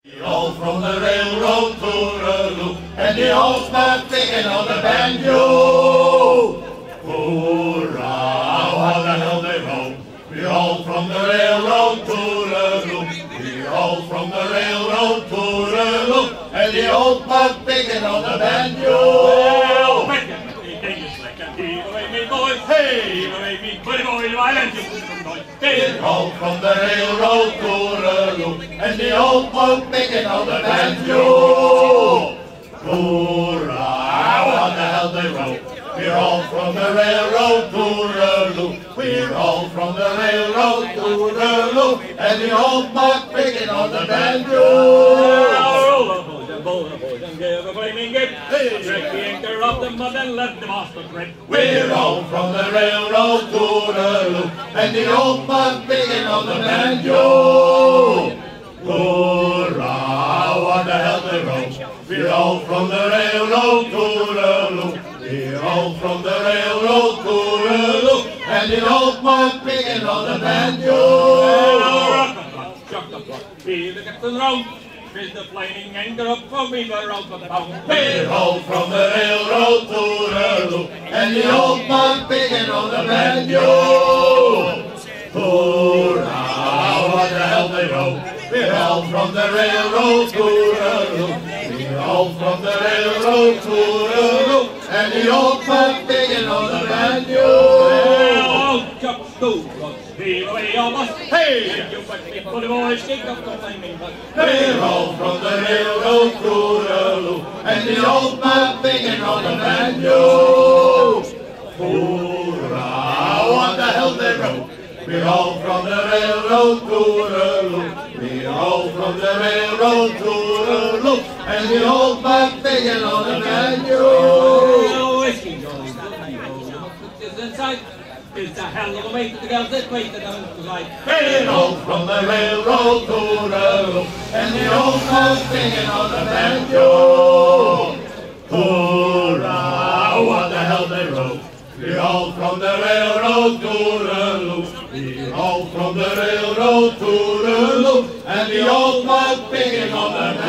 All from the railroad to the loop, and the old man singing on the banjo. Hurrah, how the hell they roll. We're all from the railroad to the loop. We're all from the railroad to the loop, and the old man singing on the banjo. Well, hey, we're all from the railroad to the loop, and the old man singing on the banjo. Hurrah, how the hell they roll. We're all from the railroad to the loop. We're all from the railroad to the loop, and the old man picking on the banjo. roll a boys and give a flaming gift. Trick the anchor off the mud and let the master grip. We're all from the railroad to the loop, and the old man picking on the banjo. Hurrah, what the hell they roll. We're all from the railroad to the loop. We're all from the railroad to the loop, and the old man picking on the banjo. Chuck the block, feel the captain round. Raise the flaming anchor up for me, we're out of the town. We're all from the railroad to the loop, and the old man picking on the banjo. Hurrah, what the hell they roll. We're all from the railroad to the loop. We're all from the railroad to the loop, and the old man picking on the banjo. Well, Chuck Stokes, feel away all us. Hey, you bet me for the boys, kick up the flaming bus. We're all from the railroad to the loop, and the old man picking on the banjo. Hurrah, what the hell they roll. We're all from the railroad to the loop. We're all from the railroad to the loop, and the old man picking on the banjo. Well, whiskey goes, is inside. It's a hell of a way to the girls that wait to down tonight. We're all from the railroad to the loop, and the old man picking on the banjo. Hurrah, what the hell they roll. We're all from the railroad to the loop. We're all from the railroad to the loop, and the old man picking on the banjo.